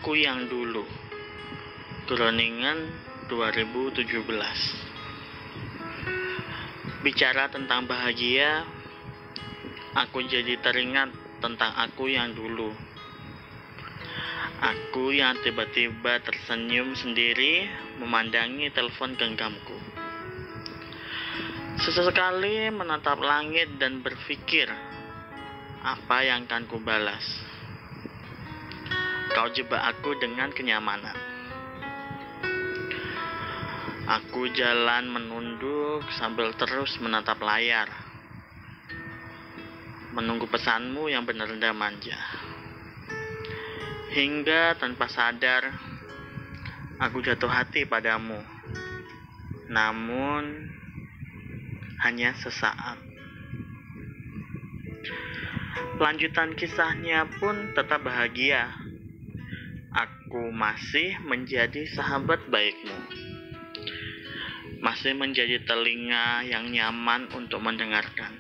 Aku yang dulu. Groningen 2017. Bicara tentang bahagia, aku jadi teringat tentang aku yang dulu. Aku yang tiba-tiba tersenyum sendiri memandangi telepon genggamku. Sesekali menatap langit dan berpikir, apa yang akan kubalas? Kau jebak aku dengan kenyamanan. Aku jalan menunduk sambil terus menatap layar, menunggu pesanmu yang benar-benar manja. Hingga tanpa sadar, aku jatuh hati padamu. Namun, hanya sesaat. Lanjutan kisahnya pun tetap bahagia. Aku masih menjadi sahabat baikmu. Masih menjadi telinga yang nyaman untuk mendengarkan.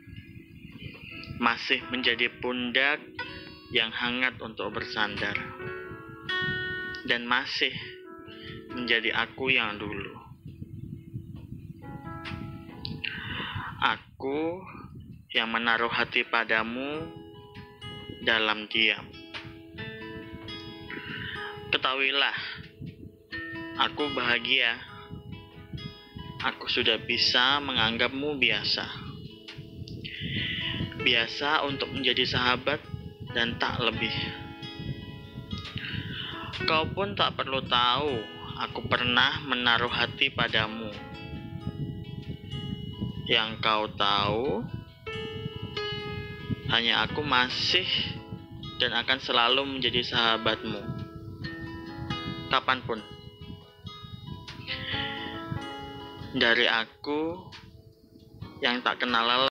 Masih menjadi pundak yang hangat untuk bersandar. Dan masih menjadi aku yang dulu. Aku yang menaruh hati padamu dalam diam. Ketahuilah, aku bahagia. Aku sudah bisa menganggapmu biasa. Biasa untuk menjadi sahabat dan tak lebih. Kau pun tak perlu tahu, aku pernah menaruh hati padamu. Yang kau tahu, hanya aku masih dan akan selalu menjadi sahabatmu. Kapanpun. Dari aku yang tak kenal lelah.